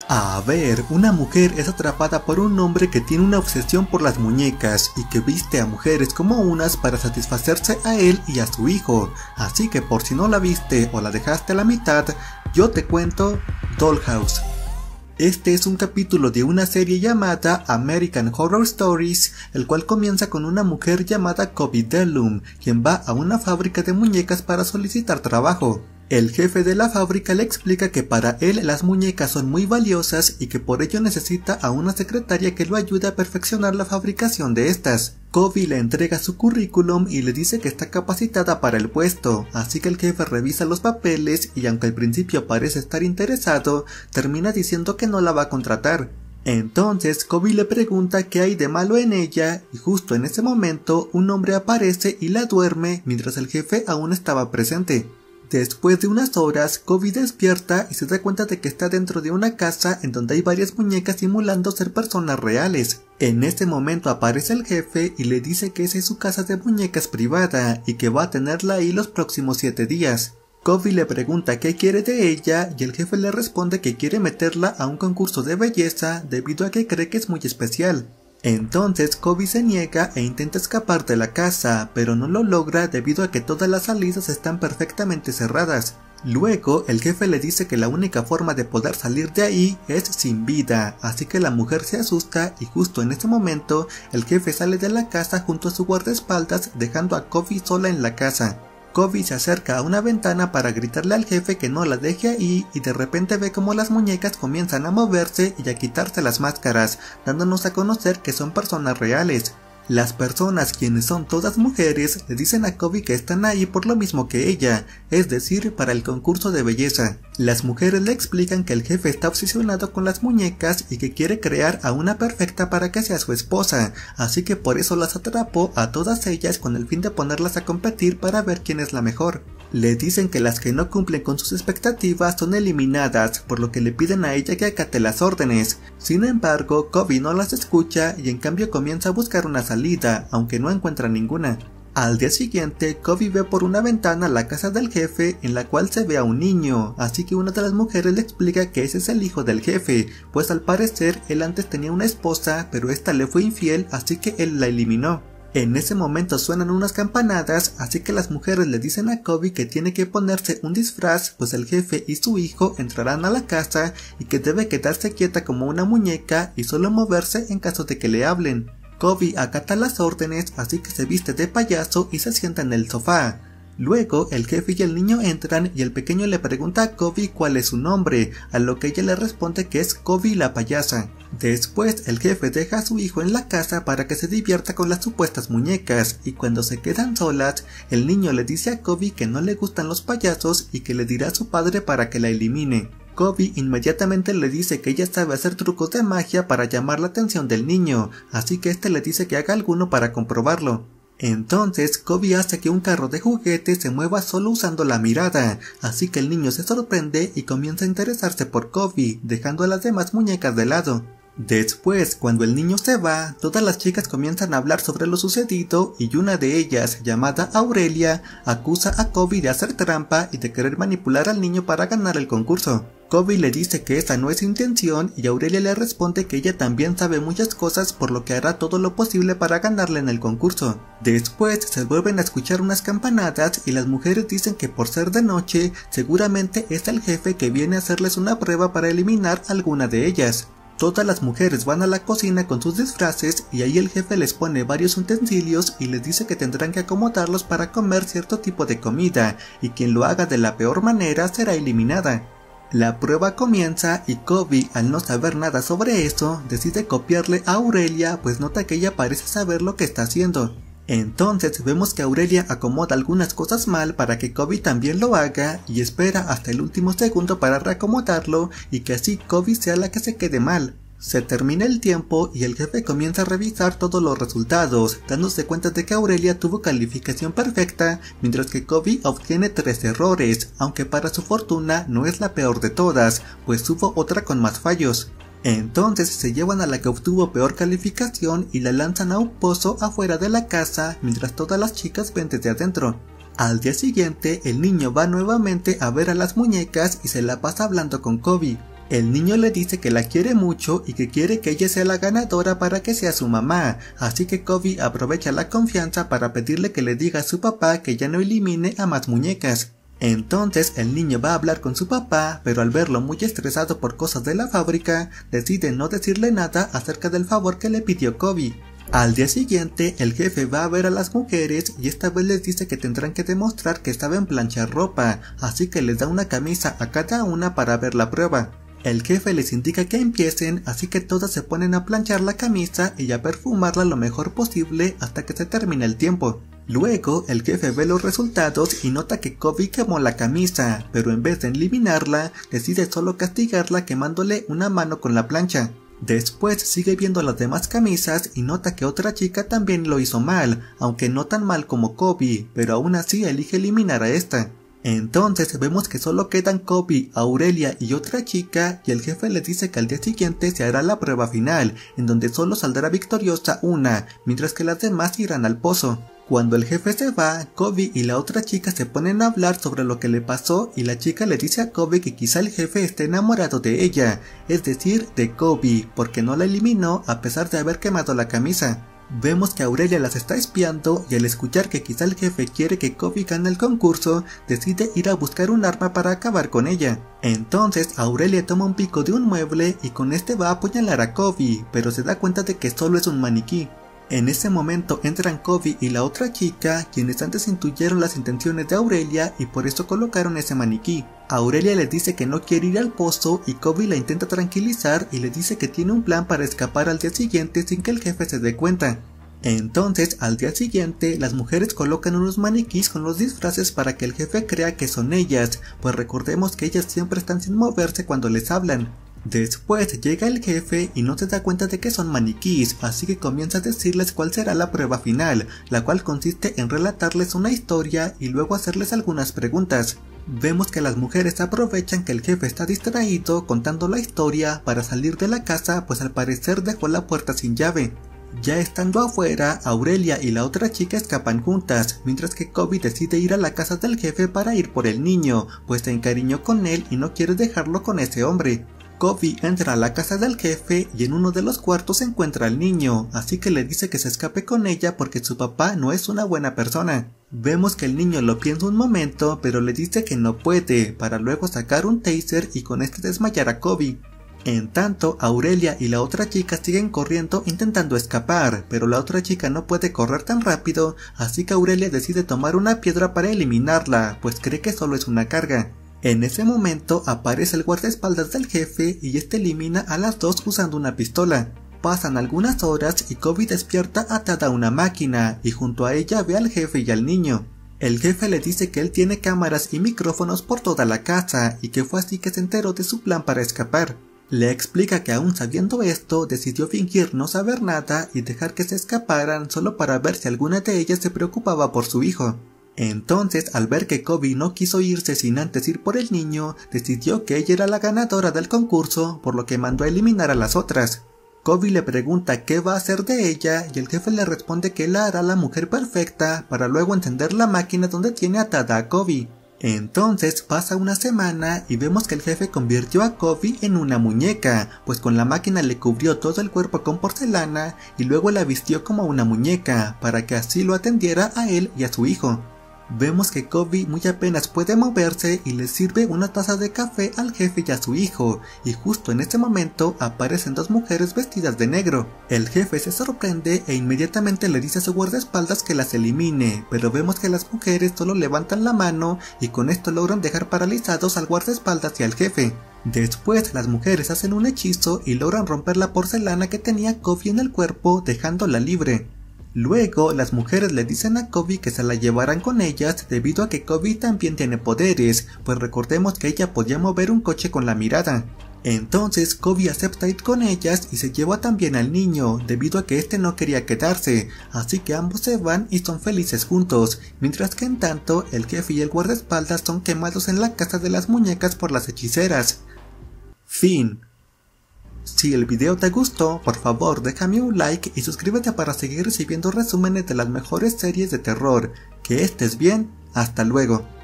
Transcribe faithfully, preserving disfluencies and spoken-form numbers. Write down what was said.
A ver, una mujer es atrapada por un hombre que tiene una obsesión por las muñecas y que viste a mujeres como unas para satisfacerse a él y a su hijo. Así que por si no la viste o la dejaste a la mitad, yo te cuento Dollhouse. Este es un capítulo de una serie llamada American Horror Stories, el cual comienza con una mujer llamada Covey Dellum, quien va a una fábrica de muñecas para solicitar trabajo. El jefe de la fábrica le explica que para él las muñecas son muy valiosas y que por ello necesita a una secretaria que lo ayude a perfeccionar la fabricación de estas. Covey le entrega su currículum y le dice que está capacitada para el puesto, así que el jefe revisa los papeles y aunque al principio parece estar interesado, termina diciendo que no la va a contratar. Entonces Covey le pregunta qué hay de malo en ella y justo en ese momento un hombre aparece y la duerme mientras el jefe aún estaba presente. Después de unas horas, Covey despierta y se da cuenta de que está dentro de una casa en donde hay varias muñecas simulando ser personas reales. En ese momento aparece el jefe y le dice que esa es su casa de muñecas privada y que va a tenerla ahí los próximos siete días. Covey le pregunta qué quiere de ella y el jefe le responde que quiere meterla a un concurso de belleza debido a que cree que es muy especial. Entonces Covey se niega e intenta escapar de la casa, pero no lo logra debido a que todas las salidas están perfectamente cerradas. Luego el jefe le dice que la única forma de poder salir de ahí es sin vida, así que la mujer se asusta y justo en ese momento el jefe sale de la casa junto a su guardaespaldas dejando a Covey sola en la casa. Covey se acerca a una ventana para gritarle al jefe que no la deje ahí y de repente ve como las muñecas comienzan a moverse y a quitarse las máscaras, dándonos a conocer que son personas reales. Las personas, quienes son todas mujeres, le dicen a Covey que están ahí por lo mismo que ella, es decir, para el concurso de belleza. Las mujeres le explican que el jefe está obsesionado con las muñecas y que quiere crear a una perfecta para que sea su esposa, así que por eso las atrapó a todas ellas con el fin de ponerlas a competir para ver quién es la mejor. Le dicen que las que no cumplen con sus expectativas son eliminadas, por lo que le piden a ella que acate las órdenes. Sin embargo, Covey no las escucha y en cambio comienza a buscar una salida, aunque no encuentra ninguna. Al día siguiente, Covey ve por una ventana la casa del jefe en la cual se ve a un niño, así que una de las mujeres le explica que ese es el hijo del jefe, pues al parecer él antes tenía una esposa, pero esta le fue infiel, así que él la eliminó. En ese momento suenan unas campanadas, así que las mujeres le dicen a Covey que tiene que ponerse un disfraz, pues el jefe y su hijo entrarán a la casa y que debe quedarse quieta como una muñeca y solo moverse en caso de que le hablen. Covey acata las órdenes, así que se viste de payaso y se sienta en el sofá. Luego el jefe y el niño entran y el pequeño le pregunta a Covey cuál es su nombre, a lo que ella le responde que es Covey la payasa. Después el jefe deja a su hijo en la casa para que se divierta con las supuestas muñecas y cuando se quedan solas, el niño le dice a Covey que no le gustan los payasos y que le dirá a su padre para que la elimine. Covey inmediatamente le dice que ella sabe hacer trucos de magia para llamar la atención del niño, así que este le dice que haga alguno para comprobarlo. Entonces Covey hace que un carro de juguete se mueva solo usando la mirada, así que el niño se sorprende y comienza a interesarse por Covey, dejando a las demás muñecas de lado. Después, cuando el niño se va, todas las chicas comienzan a hablar sobre lo sucedido y una de ellas, llamada Aurelia, acusa a Covey de hacer trampa y de querer manipular al niño para ganar el concurso. Covey le dice que esa no es su intención y Aurelia le responde que ella también sabe muchas cosas por lo que hará todo lo posible para ganarle en el concurso. Después se vuelven a escuchar unas campanadas y las mujeres dicen que por ser de noche seguramente es el jefe que viene a hacerles una prueba para eliminar a alguna de ellas. Todas las mujeres van a la cocina con sus disfraces y ahí el jefe les pone varios utensilios y les dice que tendrán que acomodarlos para comer cierto tipo de comida y quien lo haga de la peor manera será eliminada. La prueba comienza y Covey, al no saber nada sobre eso, decide copiarle a Aurelia pues nota que ella parece saber lo que está haciendo. Entonces vemos que Aurelia acomoda algunas cosas mal para que Covey también lo haga y espera hasta el último segundo para reacomodarlo y que así Covey sea la que se quede mal. Se termina el tiempo y el jefe comienza a revisar todos los resultados, dándose cuenta de que Aurelia tuvo calificación perfecta, mientras que Covey obtiene tres errores, aunque para su fortuna no es la peor de todas, pues hubo otra con más fallos. Entonces se llevan a la que obtuvo peor calificación y la lanzan a un pozo afuera de la casa mientras todas las chicas ven desde adentro. Al día siguiente el niño va nuevamente a ver a las muñecas y se la pasa hablando con Covey. El niño le dice que la quiere mucho y que quiere que ella sea la ganadora para que sea su mamá, así que Kobe aprovecha la confianza para pedirle que le diga a su papá que ya no elimine a más muñecas. Entonces el niño va a hablar con su papá, pero al verlo muy estresado por cosas de la fábrica, decide no decirle nada acerca del favor que le pidió Kobe. Al día siguiente, el jefe va a ver a las mujeres y esta vez les dice que tendrán que demostrar que saben planchar ropa, así que les da una camisa a cada una para ver la prueba. El jefe les indica que empiecen, así que todas se ponen a planchar la camisa y a perfumarla lo mejor posible hasta que se termine el tiempo. Luego, el jefe ve los resultados y nota que Kobe quemó la camisa, pero en vez de eliminarla, decide solo castigarla quemándole una mano con la plancha. Después sigue viendo las demás camisas y nota que otra chica también lo hizo mal, aunque no tan mal como Kobe, pero aún así elige eliminar a esta. Entonces vemos que solo quedan Kobe, Aurelia y otra chica, y el jefe les dice que al día siguiente se hará la prueba final, en donde solo saldrá victoriosa una, mientras que las demás irán al pozo. Cuando el jefe se va, Kobe y la otra chica se ponen a hablar sobre lo que le pasó y la chica le dice a Kobe que quizá el jefe esté enamorado de ella, es decir, de Kobe, porque no la eliminó a pesar de haber quemado la camisa. Vemos que Aurelia las está espiando y al escuchar que quizá el jefe quiere que Kobe gane el concurso, decide ir a buscar un arma para acabar con ella. Entonces Aurelia toma un pico de un mueble y con este va a apuñalar a Kobe, pero se da cuenta de que solo es un maniquí. En ese momento entran Kobe y la otra chica, quienes antes intuyeron las intenciones de Aurelia y por eso colocaron ese maniquí. Aurelia les dice que no quiere ir al pozo y Kobe la intenta tranquilizar y le dice que tiene un plan para escapar al día siguiente sin que el jefe se dé cuenta. Entonces, al día siguiente, las mujeres colocan unos maniquís con los disfraces para que el jefe crea que son ellas, pues recordemos que ellas siempre están sin moverse cuando les hablan. Después llega el jefe y no se da cuenta de que son maniquís, así que comienza a decirles cuál será la prueba final, la cual consiste en relatarles una historia y luego hacerles algunas preguntas. Vemos que las mujeres aprovechan que el jefe está distraído contando la historia para salir de la casa, pues al parecer dejó la puerta sin llave. Ya estando afuera, Aurelia y la otra chica escapan juntas, mientras que Kobe decide ir a la casa del jefe para ir por el niño, pues se encariñó con él y no quiere dejarlo con ese hombre. Kobe entra a la casa del jefe y en uno de los cuartos se encuentra al niño, así que le dice que se escape con ella porque su papá no es una buena persona. Vemos que el niño lo piensa un momento, pero le dice que no puede, para luego sacar un taser y con este desmayar a Kobe. En tanto, Aurelia y la otra chica siguen corriendo intentando escapar, pero la otra chica no puede correr tan rápido, así que Aurelia decide tomar una piedra para eliminarla, pues cree que solo es una carga. En ese momento aparece el guardaespaldas del jefe y este elimina a las dos usando una pistola. Pasan algunas horas y Kobe despierta atada a una máquina y junto a ella ve al jefe y al niño. El jefe le dice que él tiene cámaras y micrófonos por toda la casa y que fue así que se enteró de su plan para escapar. Le explica que aún sabiendo esto, decidió fingir no saber nada y dejar que se escaparan solo para ver si alguna de ellas se preocupaba por su hijo. Entonces, al ver que Kobe no quiso irse sin antes ir por el niño, decidió que ella era la ganadora del concurso, por lo que mandó a eliminar a las otras. Kobe le pregunta qué va a hacer de ella y el jefe le responde que la hará la mujer perfecta para luego encender la máquina donde tiene atada a Kobe. Entonces pasa una semana y vemos que el jefe convirtió a Kobe en una muñeca, pues con la máquina le cubrió todo el cuerpo con porcelana y luego la vistió como una muñeca, para que así lo atendiera a él y a su hijo. Vemos que Kobe muy apenas puede moverse y le sirve una taza de café al jefe y a su hijo, y justo en ese momento aparecen dos mujeres vestidas de negro. El jefe se sorprende e inmediatamente le dice a su guardaespaldas que las elimine, pero vemos que las mujeres solo levantan la mano y con esto logran dejar paralizados al guardaespaldas y al jefe. Después las mujeres hacen un hechizo y logran romper la porcelana que tenía Kobe en el cuerpo, dejándola libre. Luego, las mujeres le dicen a Kobe que se la llevarán con ellas debido a que Kobe también tiene poderes, pues recordemos que ella podía mover un coche con la mirada. Entonces Kobe acepta ir con ellas y se lleva también al niño, debido a que este no quería quedarse, así que ambos se van y son felices juntos, mientras que en tanto el jefe y el guardaespaldas son quemados en la casa de las muñecas por las hechiceras. Fin. Si el video te gustó, por favor déjame un like y suscríbete para seguir recibiendo resúmenes de las mejores series de terror. Que estés bien, hasta luego.